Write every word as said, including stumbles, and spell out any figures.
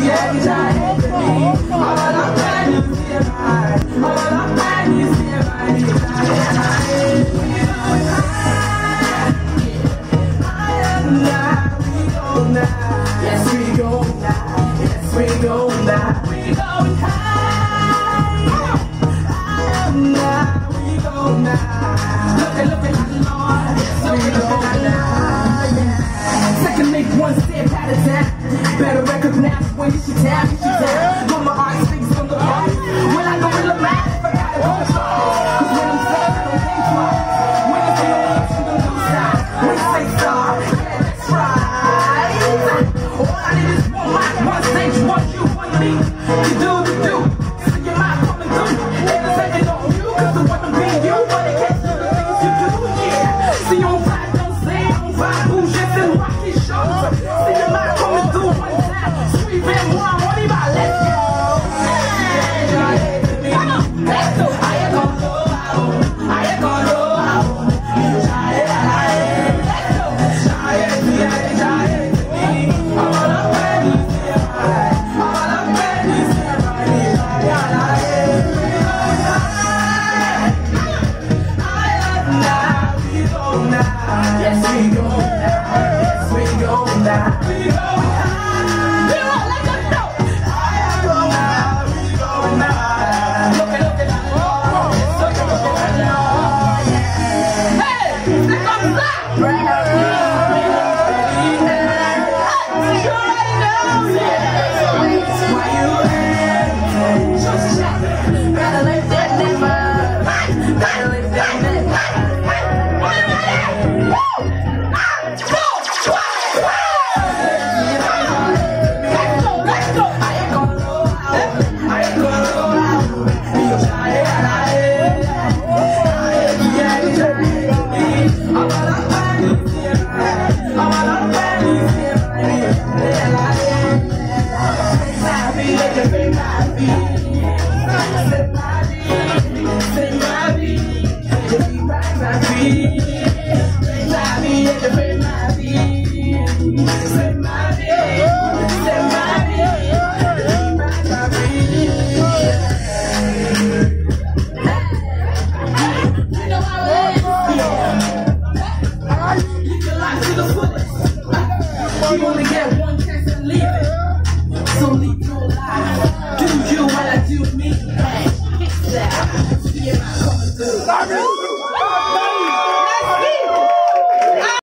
One step at a time. Better recognize when you should tap, you should tap. When my heart speaks from the heart. When I go in the mouth, I gotta go try. Cause when I'm sad, I don't think twice. When I feel love from the blue side. When you say sorry, yeah, that's right. All I need is one mic, one stage, one you, one me. You do, you do. See your mind coming through. And the second on you, cause the one I'm being you. But it can't do the things you do, yeah. See you on fire, don't say on fire. Who's just in rock his shoulders. See your mind coming through one time. Sweet man, one, what about let's go? Come on, let's go. I ain't gonna go out. I ain't gonna go out. Let's go. All I'm ready, all I'm ready, yes, we go now. Yes, we go now. We go now. We won't let them know. I go now. We go now. Look at, look at that. Oh, look at, look at that. Hey, stick on the side. Right out here. You already know. Yeah. Why you hesitate? Just check. Gotta lift that never. Gotta lift that never. Say my